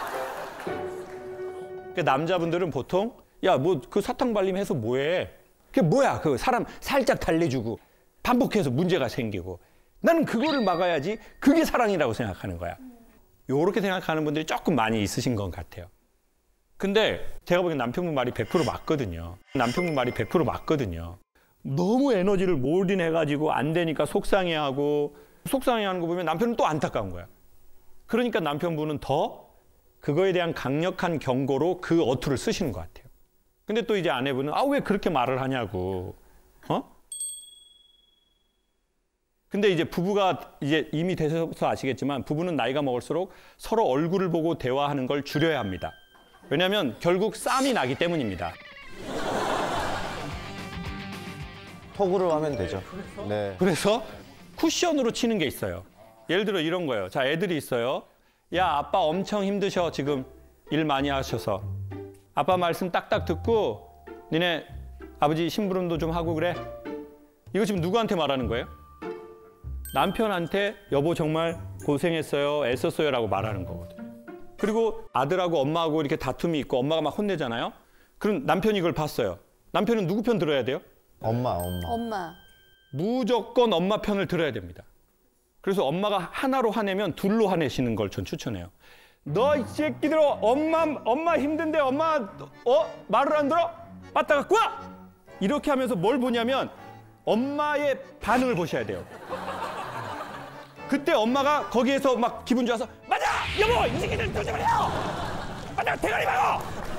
그 남자분들은 보통 야, 뭐 그 사탕 발림 해서 뭐해? 그게 뭐야? 그 사람 살짝 달래주고 반복해서 문제가 생기고 나는 그거를 막아야지 그게 사랑이라고 생각하는 거야. 요렇게 생각하는 분들이 조금 많이 있으신 것 같아요. 근데 제가 보기엔 남편분 말이 백 퍼센트 맞거든요. 남편분 말이 백 퍼센트 맞거든요. 너무 에너지를 몰인해가지고 안 되니까 속상해하고 속상해하는 거 보면 남편은 또 안타까운 거야. 그러니까 남편분은 더 그거에 대한 강력한 경고로 그 어투를 쓰시는 것 같아요. 근데 또 이제 아내분은 아, 왜 그렇게 말을 하냐고. 어? 근데 이제 부부가 이제 이미 되셔서 아시겠지만 부부는 나이가 먹을수록 서로 얼굴을 보고 대화하는 걸 줄여야 합니다. 왜냐하면 결국 싸움이 나기 때문입니다. 톡으로 하면 되죠. 네. 그래서 쿠션으로 치는 게 있어요. 예를 들어 이런 거예요. 자, 애들이 있어요. 야, 아빠 엄청 힘드셔. 지금 일 많이 하셔서. 아빠 말씀 딱딱 듣고 니네 아버지 심부름도 좀 하고 그래. 이거 지금 누구한테 말하는 거예요? 남편한테 여보 정말 고생했어요. 애썼어요 라고 말하는 거거든요. 그리고 아들하고 엄마하고 이렇게 다툼이 있고 엄마가 막 혼내잖아요. 그럼 남편이 이걸 봤어요. 남편은 누구 편 들어야 돼요? 엄마, 엄마. 엄마. 무조건 엄마 편을 들어야 됩니다. 그래서 엄마가 하나로 화내면 둘로 화내시는 걸 전 추천해요. 너 이 새끼들아, 엄마 엄마 힘든데 엄마 어 말을 안 들어? 빠따 갖고 와! 이렇게 하면서 뭘 보냐면 엄마의 반응을 보셔야 돼요. 그때 엄마가 거기에서 막 기분 좋아서 맞아! 여보! 이 새끼들 조심하려! 맞아! 대가리 막어!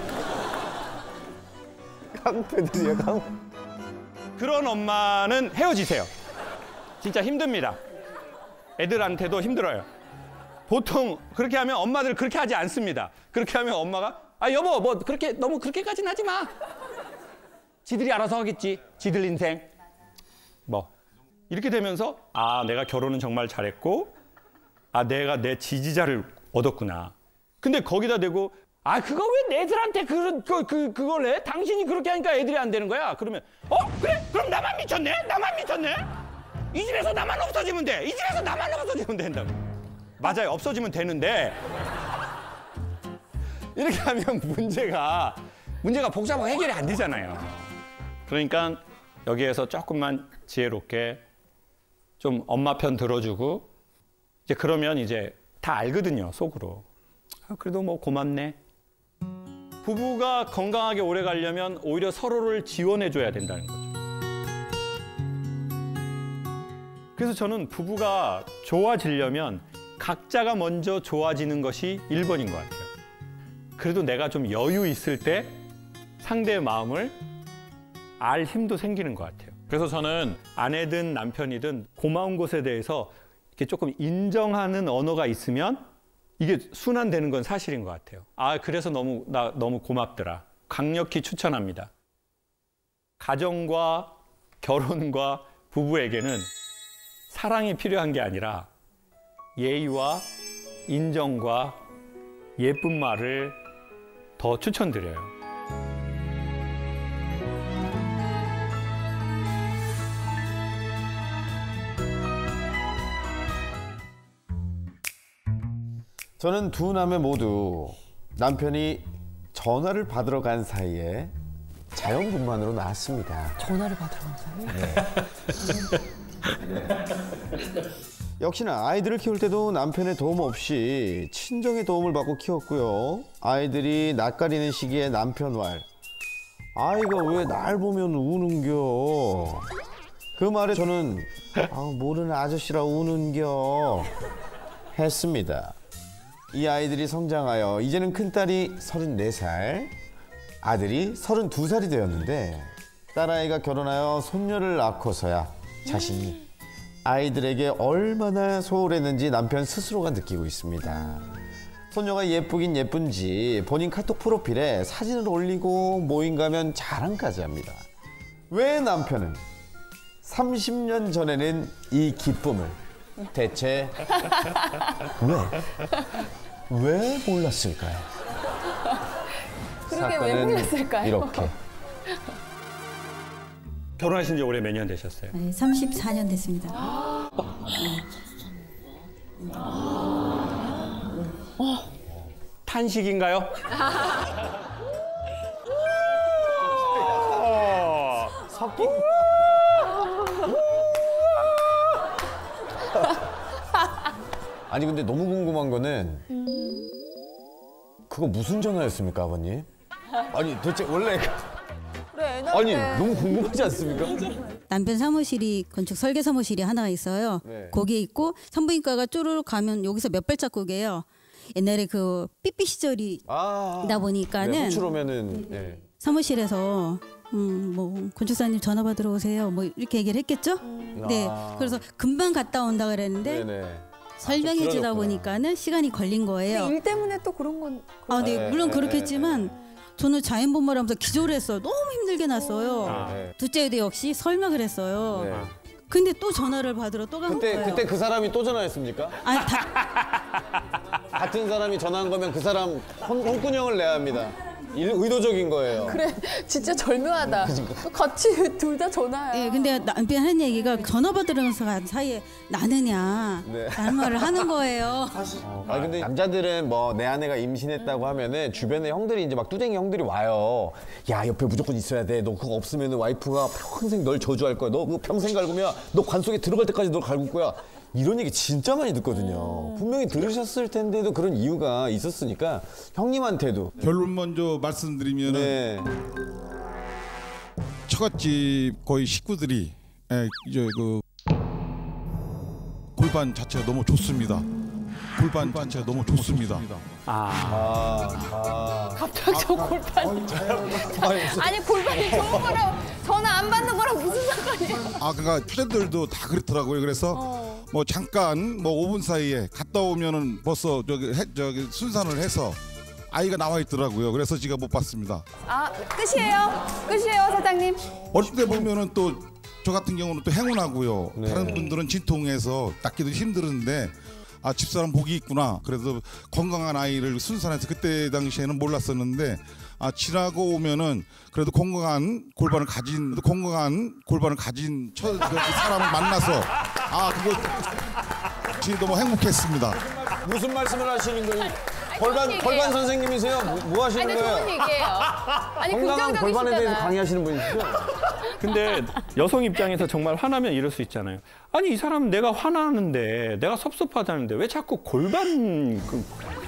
깡패들이야, 깡. 그런 엄마는 헤어지세요. 진짜 힘듭니다. 애들한테도 힘들어요. 보통 그렇게 하면 엄마들 그렇게 하지 않습니다. 그렇게 하면 엄마가 아 여보 뭐 그렇게 너무 그렇게까지는 하지 마. 지들이 알아서 하겠지. 지들 인생. 뭐 이렇게 되면서 아 내가 결혼은 정말 잘했고 아 내가 내 지지자를 얻었구나. 근데 거기다 대고 아 그거 왜 애들한테 그, 그, 그, 그걸 해? 당신이 그렇게 하니까 애들이 안 되는 거야. 그러면 어? 그래? 그럼 나만 미쳤네? 나만 미쳤네? 이 집에서 나만 없어지면 돼. 이 집에서 나만 없어지면 된다고. 맞아요. 없어지면 되는데 이렇게 하면 문제가 문제가 복잡하고 해결이 안 되잖아요. 그러니까 여기에서 조금만 지혜롭게 좀 엄마 편 들어주고 이제 그러면 이제 다 알거든요. 속으로. 아, 그래도 뭐 고맙네. 부부가 건강하게 오래 가려면 오히려 서로를 지원해줘야 된다는 거죠. 그래서 저는 부부가 좋아지려면 각자가 먼저 좋아지는 것이 일 번인 것 같아요. 그래도 내가 좀 여유 있을 때 상대의 마음을 알 힘도 생기는 것 같아요. 그래서 저는 아내든 남편이든 고마운 것에 대해서 이렇게 조금 인정하는 언어가 있으면 이게 순환되는 건 사실인 것 같아요. 아, 그래서 너무, 나 너무 고맙더라. 강력히 추천합니다. 가정과 결혼과 부부에게는 사랑이 필요한 게 아니라 예의와 인정과 예쁜 말을 더 추천드려요. 저는 두 남매 모두 남편이 전화를 받으러 간 사이에 자연분만으로 나왔습니다. 전화를 받으러 간 사이? 네. 역시나 아이들을 키울 때도 남편의 도움 없이 친정의 도움을 받고 키웠고요. 아이들이 낯가리는 시기에 남편 말 아이가 왜 날 보면 우는겨. 그 말에 저는 아, 모르는 아저씨라 우는겨 했습니다. 이 아이들이 성장하여 이제는 큰딸이 서른네 살, 아들이 서른두 살이 되었는데 딸아이가 결혼하여 손녀를 낳고서야 자신이 아이들에게 얼마나 소홀했는지 남편 스스로가 느끼고 있습니다. 손녀가 예쁘긴 예쁜지 본인 카톡 프로필에 사진을 올리고 모임 가면 자랑까지 합니다. 왜 남편은 삼십 년 전에는 이 기쁨을 대체 왜? 왜 몰랐을까요? 그러게 왜 몰랐을까요? 이렇게. 결혼하신 지 올해 몇 년 되셨어요? 네, 삼십사 년 됐습니다. 탄식인가요? 섞인. 아니 근데 너무 궁금한 거는 그거 무슨 전화였습니까, 아버님? 아니 도대체 원래 그래, 아니 너무 궁금하지 않습니까? 남편 사무실이 건축 설계 사무실이 하나 있어요. 네. 거기에 있고 산부인과가 쪼르륵 가면 여기서 몇 발자국이에요. 옛날에 그 삐삐 시절이 아, 다 보니까는 네, 호출 오면은 네. 사무실에서 음, 뭐 건축사님 전화 받으러 오세요. 뭐 이렇게 얘기를 했겠죠? 네. 아. 그래서 금방 갔다 온다 그랬는데 네네. 설명해 주다 길어졌구나. 보니까는 시간이 걸린 거예요. 근데 일 때문에 또 그런 건. 아, 네. 네, 물론 네, 그렇겠지만 저는 자연분만을 하면서 기절을 했어요. 너무 힘들게 났어요. 아, 네. 둘째 애도 역시 설명을 했어요. 네. 근데 또 전화를 받으러 또 간 그때 거예요. 그때 그 사람이 또 전화했습니까? 아니, 다, 같은 사람이 전화한 거면 그 사람 홍, 홍군형을 내야 합니다. 일, 의도적인 거예요. 그래, 진짜 절묘하다. 같이 둘 다 전화야. 예, 근데 남편이 하는 얘기가 전화 받으면서 간 사이에 나느냐 네. 라는 말을 하는 거예요. 아 근데 남자들은 뭐 내 아내가 임신했다고 하면은 주변에 형들이 이제 막 뚜댕이 형들이 와요. 야 옆에 무조건 있어야 돼. 너 그거 없으면은 와이프가 평생 널 저주할 거야. 너 그거 평생 갈구면 너 관 속에 들어갈 때까지 널 갈굴 거야. 이런 얘기 진짜 많이 듣거든요. 분명히 들으셨을 텐데도 그런 이유가 있었으니까 형님한테도. 결론 먼저 말씀드리면은 네. 처갓집 거의 식구들이 에, 이제 그 골반 자체가 너무 좋습니다. 골반 자체가 너무 좋습니다. 아, 아. 갑자기 저 골반. 아니 골반이 좋은 거랑 전화 안 받는 거랑 무슨 상관이야? 아 그러니까 투자들도 다 그렇더라고요. 그래서 어. 뭐 잠깐 뭐 오 분 사이에 갔다 오면은 벌써 저기 해, 저기 순산을 해서 아이가 나와 있더라고요. 그래서 제가 못 봤습니다. 아 끝이에요? 끝이에요 사장님? 어릴 때 보면은 또 저 같은 경우는 또 행운하고요. 네. 다른 분들은 진통해서 낳기도 힘들었는데 아 집사람 복이 있구나. 그래서 건강한 아이를 순산해서 그때 당시에는 몰랐었는데 아 지나고 오면은 그래도 건강한 골반을 가진 건강한 골반을 가진 처, 그 사람을 만나서 아 그거 지금 너무 행복했습니다. 무슨 말씀을 하시는 거예요? 골반 얘기예요. 골반 선생님이세요? 뭐, 뭐 하시는 아니 거예요? 좋은 얘기예요. 아니 건강한 골반에 대해서 긍정적이시잖아. 강의하시는 분이시죠? 근데 여성 입장에서 정말 화나면 이럴 수 있잖아요. 아니 이 사람 내가 화나는데 내가 섭섭하다는데 왜 자꾸 골반 그,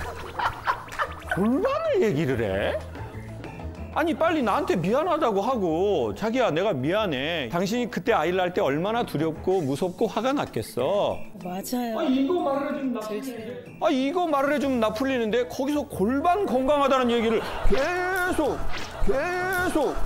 골반을 얘기를 해? 아니 빨리 나한테 미안하다고 하고 자기야 내가 미안해. 당신이 그때 아이를 낳을 때 얼마나 두렵고 무섭고 화가 났겠어. 맞아요. 아 이거 말을 해주면 나 아 이거 말을 해주면 나 풀리는데 거기서 골반 건강하다는 얘기를 계속 계속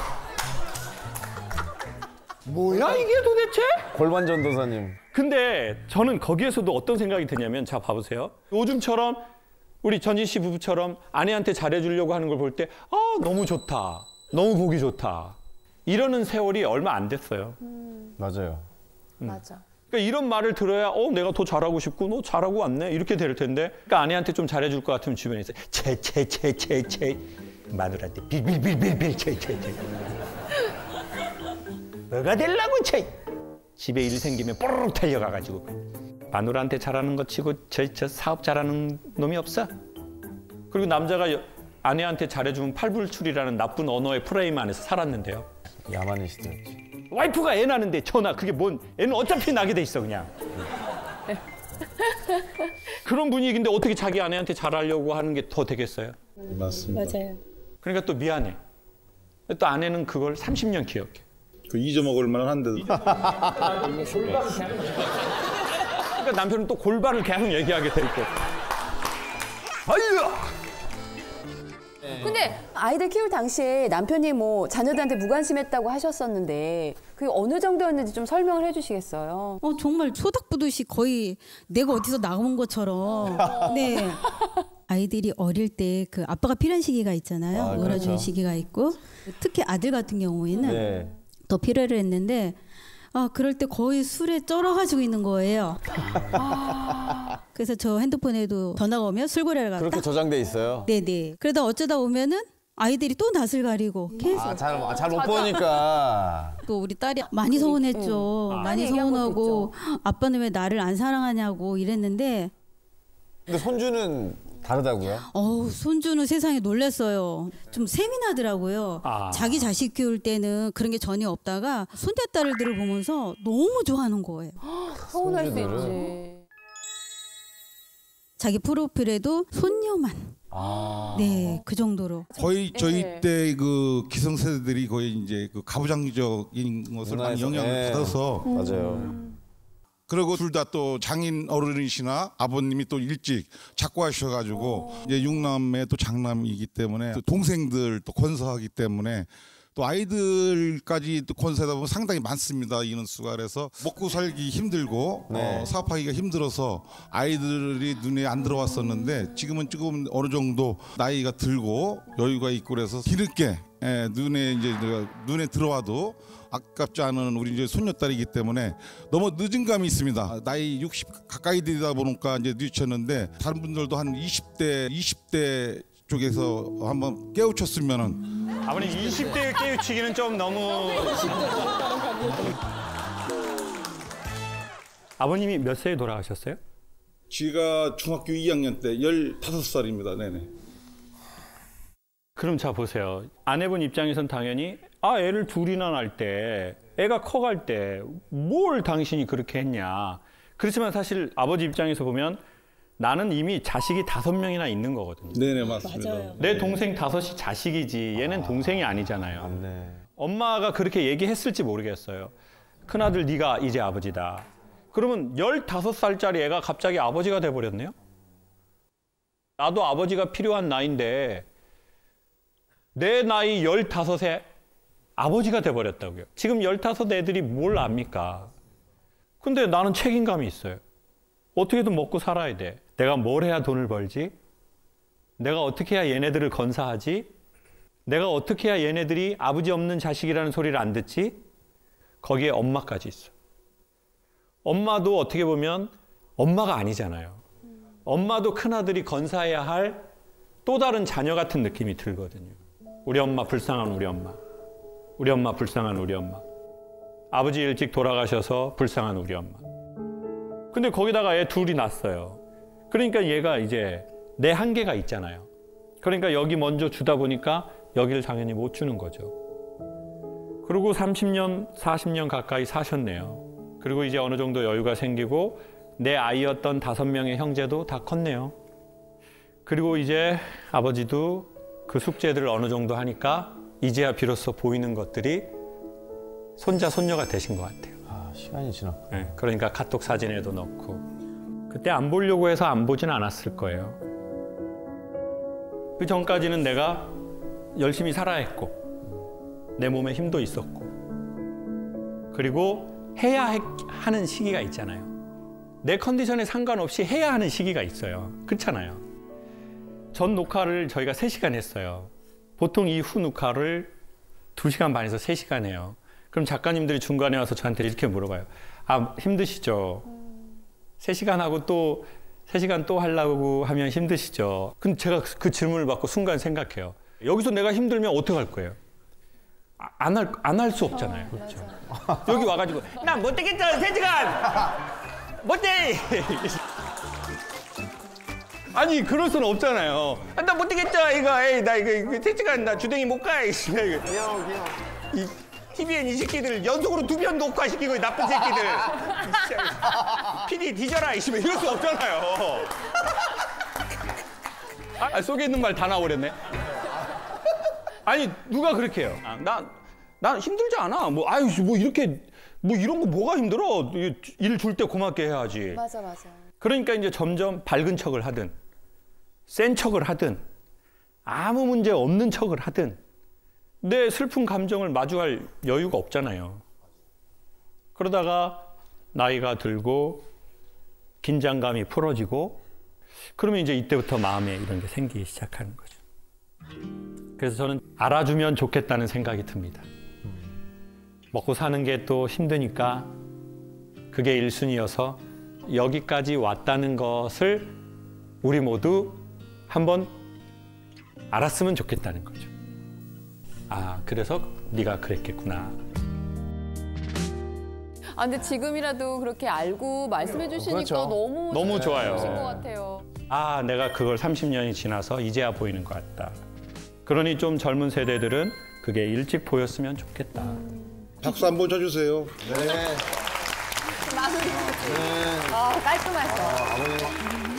뭐야 이게 도대체? 골반 전도사님. 근데 저는 거기에서도 어떤 생각이 드냐면 자 봐보세요. 요즘처럼 우리 전진 씨 부부처럼 아내한테 잘해주려고 하는 걸 볼 때 아 너무 좋다. 너무 보기 좋다. 이러는 세월이 얼마 안 됐어요. 음, 맞아요. 맞아. 그러니까 이런 말을 들어야 어 내가 더 잘하고 싶고 너 잘하고 왔네 이렇게 될 텐데 그러니까 아내한테 좀 잘해줄 것 같으면 주변에서 채채채채채 마누라한테 빌빌빌빌빌 채채채 뭐가 되려고 채 집에 일 생기면 뽀로록 달려가가지고 마누라한테 잘하는 것 치고 저, 저 사업 잘하는 놈이 없어. 그리고 남자가 여, 아내한테 잘해주면 팔불출이라는 나쁜 언어의 프레임 안에서 살았는데요. 야만의 시대였지. 와이프가 애 낳는데 전화 그게 뭔 애는 어차피 나게 돼 있어 그냥. 그런 분위기인데 어떻게 자기 아내한테 잘하려고 하는 게 더 되겠어요? 맞습니다. 맞아요. 그러니까 또 미안해. 또 아내는 그걸 삼십 년 기억해. 그 잊어먹을 만한 한데도. 그러니까 남편은 또 골반을 계속 얘기하게 돼 있고. 아유! 근데 아이들 키울 당시에 남편이 뭐 자녀들한테 무관심했다고 하셨었는데 그게 어느 정도였는지 좀 설명을 해주시겠어요? 어 정말 소닥부듯이 거의 내가 어디서 나온 것처럼. 네. 아이들이 어릴 때 그 아빠가 필요한 시기가 있잖아요. 아, 놀아주는 그렇죠. 시기가 있고 특히 아들 같은 경우에는 네. 더 필요를 했는데 아 그럴 때 거의 술에 쩔어가지고 있는 거예요. 그래서 저 핸드폰에도 전화가 오면 술고래를 갔다. 그렇게 저장돼 있어요. 네네. 그러다 어쩌다 보면은 아이들이 또 낯을 가리고 계속 아, 잘 잘 못 보니까. 또 우리 딸이 많이 서운했죠. 응. 많이 얘기한 것도 서운하고 아빠는 왜 나를 안 사랑하냐고 이랬는데 근데 손주는 다르다고요? 어우 손주는 세상에 놀랐어요. 좀 세민하더라고요. 아. 자기 자식 키울 때는 그런 게 전혀 없다가 손자딸들을 보면서 너무 좋아하는 거예요. 서운할 수 손주들은? 있지. 자기 프로필에도 손녀만 아. 네, 그 정도로. 거의 저희 네. 때 그 기성세대들이 거의 이제 그 가부장적인 것을 많이 문화에서, 영향을 네. 받아서 맞아요. 그리고 둘 다 또 장인 어른이시나 아버님이 또 일찍 작고하셔가지고 이제 육남매 또 장남이기 때문에 또 동생들 또 건사하기 때문에 또 아이들까지 또 건사하다 보면 상당히 많습니다. 인원수가. 그래서 먹고 살기 힘들고 네. 어, 사업하기가 힘들어서 아이들이 눈에 안 들어왔었는데 지금은 조금 어느 정도 나이가 들고 여유가 있고 그래서 뒤늦게 예, 눈에 이제 눈에 들어와도 아깝지 않은 우리 이제 손녀딸이기 때문에 너무 늦은 감이 있습니다. 나이 육십 가까이 되다 보니까 이제 늦췄는데 다른 분들도 한 이십 대, 이십 대 쪽에서 한번 깨우쳤으면은 아버님 이십 대 깨우치기는 좀 너무. 아버님이 몇 세에 돌아가셨어요? 제가 중학교 이 학년 때 열다섯 살입니다. 네네. 그럼 자 보세요. 아내분 입장에선 당연히 아 애를 둘이나 낳을 때 애가 커갈 때 뭘 당신이 그렇게 했냐. 그렇지만 사실 아버지 입장에서 보면 나는 이미 자식이 다섯 명이나 있는 거거든요. 네네 맞습니다. 맞아요. 내 동생 다섯이 자식이지 얘는 동생이 아니잖아요. 네. 엄마가 그렇게 얘기했을지 모르겠어요. 큰아들 네가 이제 아버지다. 그러면 열다섯 살짜리 애가 갑자기 아버지가 돼버렸네요. 나도 아버지가 필요한 나이인데 내 나이 열다섯에 아버지가 돼버렸다고요. 지금 열다섯 애들이 뭘 압니까? 근데 나는 책임감이 있어요. 어떻게든 먹고 살아야 돼. 내가 뭘 해야 돈을 벌지? 내가 어떻게 해야 얘네들을 건사하지? 내가 어떻게 해야 얘네들이 아버지 없는 자식이라는 소리를 안 듣지? 거기에 엄마까지 있어. 엄마도 어떻게 보면 엄마가 아니잖아요. 엄마도 큰아들이 건사해야 할 또 다른 자녀 같은 느낌이 들거든요. 우리 엄마 불쌍한 우리 엄마. 우리 엄마 불쌍한 우리 엄마. 아버지 일찍 돌아가셔서 불쌍한 우리 엄마. 근데 거기다가 애 둘이 낳았어요. 그러니까 얘가 이제 내 한계가 있잖아요. 그러니까 여기 먼저 주다 보니까 여기를 당연히 못 주는 거죠. 그리고 삼십 년, 사십 년 가까이 사셨네요. 그리고 이제 어느 정도 여유가 생기고 내 아이였던 다섯 명의 형제도 다 컸네요. 그리고 이제 아버지도 그 숙제들을 어느 정도 하니까 이제야 비로소 보이는 것들이 손자, 손녀가 되신 것 같아요. 아, 시간이 지나. 네, 그러니까 카톡 사진에도 넣고. 그때 안 보려고 해서 안 보진 않았을 거예요. 그 전까지는 내가 열심히 살아야 했고 내 몸에 힘도 있었고 그리고 해야 해, 하는 시기가 있잖아요. 내 컨디션에 상관없이 해야 하는 시기가 있어요. 그렇잖아요. 전 녹화를 저희가 세 시간 했어요. 보통 이 후 녹화를 두 시간 반에서 세 시간 해요. 그럼 작가님들이 중간에 와서 저한테 이렇게 물어봐요. 아, 힘드시죠? 세 시간 하고 또 세 시간 또 하려고 하면 힘드시죠? 근데 제가 그 질문을 받고 순간 생각해요. 여기서 내가 힘들면 어떻게 할 거예요? 안 할, 안 할 수 없잖아요. 어, 그렇죠. 여기 와가지고 나 못 되겠다, 세 시간! 못 돼! 아니, 그럴 수는 없잖아요. 아, 나 못 되겠다, 이거. 에이, 나 이거 세 시간 나 주댕이 못 가. 이 티비엔 이 새끼들 연속으로 두 편 녹화시키고, 이 나쁜 새끼들. 피디 뒤져라, 이씨발. 이럴 수 없잖아요. 아, 속에 있는 말 다 나와버렸네. 아니, 누가 그렇게 해요? 아, 나, 난 힘들지 않아. 뭐, 아유, 뭐 이렇게, 뭐 이런 거 뭐가 힘들어? 일 줄 때 고맙게 해야지. 맞아, 맞아. 그러니까 이제 점점 밝은 척을 하든, 센 척을 하든, 아무 문제 없는 척을 하든, 내 슬픈 감정을 마주할 여유가 없잖아요. 그러다가 나이가 들고, 긴장감이 풀어지고, 그러면 이제 이때부터 마음에 이런 게 생기기 시작하는 거죠. 그래서 저는 알아주면 좋겠다는 생각이 듭니다. 먹고 사는 게 또 힘드니까 그게 일 순위여서 여기까지 왔다는 것을 우리 모두 한번 알았으면 좋겠다는 거죠. 아, 그래서 네가 그랬겠구나. 아, 근데 지금이라도 그렇게 알고 말씀해 주시니까 그렇죠. 너무 너무 좋아요. 좋으신 것 같아요. 아, 내가 그걸 삼십 년이 지나서 이제야 보이는 것 같다. 그러니 좀 젊은 세대들은 그게 일찍 보였으면 좋겠다. 박수 한번 쳐주세요. 네. 마무리. 아, 깔끔하시다. 아버님